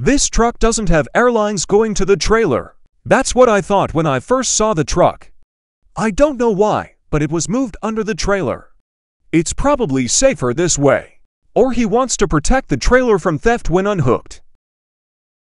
This truck doesn't have airlines going to the trailer. That's what I thought when I first saw the truck. I don't know why, but it was moved under the trailer. It's probably safer this way. Or he wants to protect the trailer from theft when unhooked.